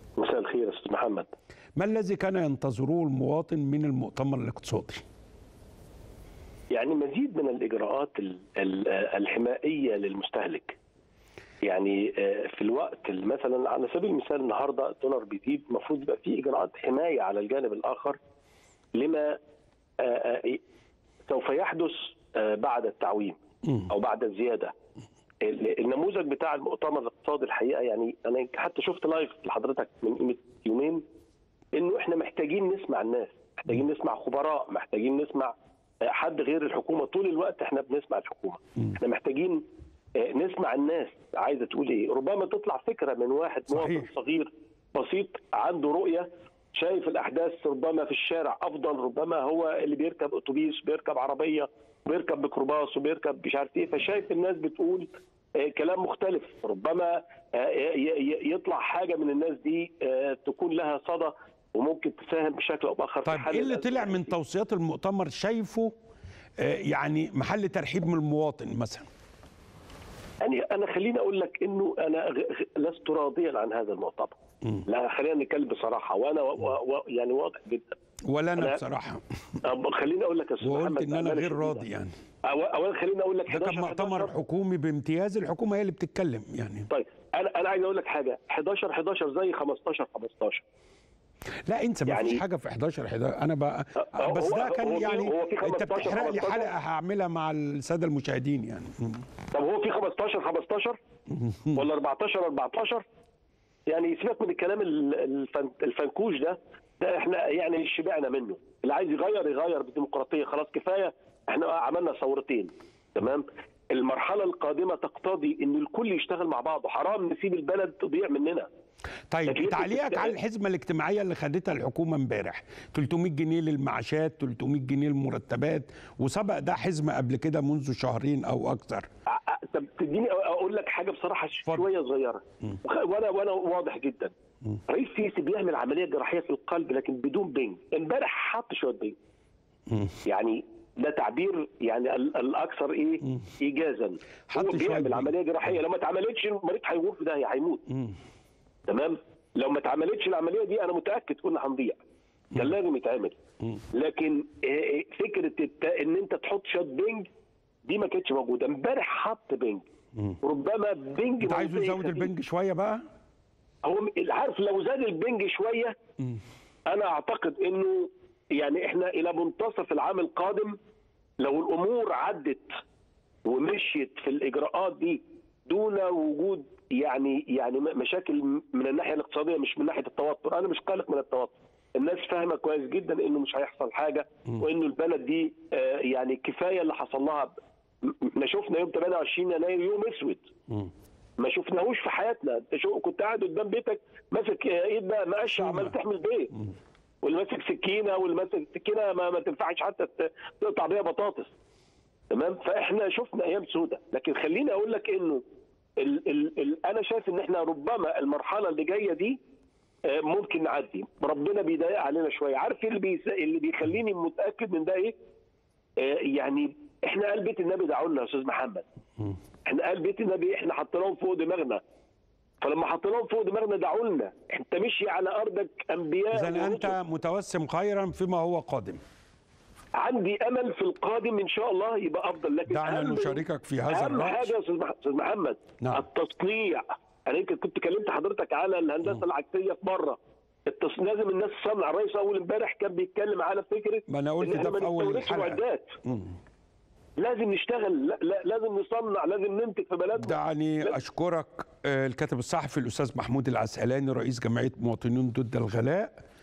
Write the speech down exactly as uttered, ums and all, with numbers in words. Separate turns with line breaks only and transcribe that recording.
مساء الخير يا استاذ محمد.
ما الذي كان ينتظره المواطن من المؤتمر الاقتصادي؟
يعني مزيد من الاجراءات الحمائيه للمستهلك. يعني في الوقت مثلا على سبيل المثال النهارده الدولار بيزيد، المفروض يبقى في اجراءات حمايه على الجانب الاخر لما سوف يحدث بعد التعويم او بعد الزياده. النموذج بتاع المؤتمر الاقتصادي الحقيقه، يعني انا حتى شفت لايف لحضرتك من قيمه يومين، انه احنا محتاجين نسمع الناس، محتاجين نسمع خبراء، محتاجين نسمع حد غير الحكومه. طول الوقت احنا بنسمع الحكومه، احنا محتاجين نسمع الناس عايزه تقول ايه. ربما تطلع فكره من واحد مواطن صغير بسيط عنده رؤيه، شايف الاحداث ربما في الشارع افضل، ربما هو اللي بيركب اتوبيس، بيركب عربيه، بيركب ميكروباص، وبيركب مش عارف ايه، فشايف الناس بتقول كلام مختلف. ربما يطلع حاجه من الناس دي تكون لها صدى وممكن تساهم بشكل او باخر.
طيب ايه اللي طلع من توصيات المؤتمر شايفه يعني محل ترحيب من المواطن مثلا؟
يعني انا خليني اقول لك انه انا لست راضيا عن هذا المؤتمر. لا خلينا نتكلم بصراحه، وانا و و يعني واضح جدا.
ولا انا, أنا بصراحه
خليني اقول لك يا استاذ محمد،
وقلت ان انا غير راضي. يعني
اولا خليني اقول لك
ده كان مؤتمر حكومي بامتياز، الحكومه هي اللي بتتكلم يعني.
طيب انا انا عايز اقول لك حاجه، حداشر حداشر زي خمستاشر خمستاشر.
لا انت ما
يعني
فيش حاجه في حداشر حداشر انا بقى بس ده كان
هو
يعني
هو في
انت بتحرق لي حلقه هعملها مع الساده المشاهدين يعني.
طب هو في خمستاشر خمستاشر ولا اربعتاشر اربعتاشر؟ يعني سيبك من الكلام الفنكوش ده، ده احنا يعني شبعنا منه. اللي عايز يغير يغير بالديمقراطيه، خلاص كفايه، احنا عملنا ثورتين تمام. المرحله القادمه تقتضي ان الكل يشتغل مع بعضه، حرام نسيب البلد تضيع مننا.
طيب تعليقك على الحزمه الاجتماعيه اللي خدتها الحكومه امبارح، تلتمية جنيه للمعاشات، تلتمية جنيه للمرتبات، وسبق ده حزمه قبل كده منذ شهرين او اكثر.
طب تديني اقول لك حاجه بصراحه شويه صغيره، وانا وانا واضح جدا. رئيس سيسي بيعمل عمليه جراحيه في القلب لكن بدون بنج. امبارح حط شويه بنج. يعني ده تعبير يعني الاكثر ايه ايجازا. هو بيعمل عمليه جراحيه، لو ما اتعملتش المريض هيغور في داهيه، هيموت. تمام. لو ما اتعملتش العمليه دي انا متاكد كنا هنضيع. كان لازم يتعمل. لكن فكره ان انت تحط شوت بنج دي ما كانتش موجوده. امبارح حط بنج. ربما بنج
انت عايزه يزود البنج شويه بقى؟
هو عارف لو زاد البنج شويه انا اعتقد انه يعني احنا الى منتصف العام القادم لو الامور عدت ومشيت في الاجراءات دي دون وجود يعني يعني مشاكل من الناحيه الاقتصاديه، مش من ناحيه التوتر. انا مش قلق من التوتر، الناس فاهمه كويس جدا انه مش هيحصل حاجه، وانه البلد دي يعني كفايه اللي حصل لها. احنا شفنا يوم تمنية وعشرين يناير يوم اسود ما شفناهوش في حياتنا. انت شو كنت قاعد قدام بيتك ماسك ايد مقشه عمال تحمل بيت، واللي ماسك سكينه واللي ماسك سكينه ما, ما تنفعش حتى تقطع بيها بطاطس. تمام. فاحنا شفنا ايام سودة. لكن خليني اقول لك انه ال ال ال انا شايف ان احنا ربما المرحله اللي جايه دي ممكن نعدي. ربنا بيضايق علينا شويه. عارف اللي بيس... اللي بيخليني متاكد من ده ايه؟ يعني احنا قال بيت النبي دعوا لنا يا استاذ محمد. احنا قال بيت النبي احنا حطيناهم فوق دماغنا، فلما حطيناهم فوق دماغنا دعوا لنا. انت مشي على ارضك انبياء.
اذا انت متوسم خيرا فيما هو قادم.
عندي امل في القادم ان شاء الله يبقى افضل. لكن
دعنا نشاركك في هذا الرأي.
اهم حاجه يا استاذ محمد نعم. التصنيع. انا يمكن كنت كلمت حضرتك على الهندسه العكسيه في مره. التص... لازم الناس تصنع. الرئيس اول امبارح كان بيتكلم على فكره
ما انا قلت ده في اول الحلقه.
لازم نشتغل، لا لازم نصنع، لازم ننتج في بلدنا.
دعني لا. اشكرك الكاتب الصحفي الاستاذ محمود العسقلاني رئيس جمعيه مواطنين ضد الغلاء.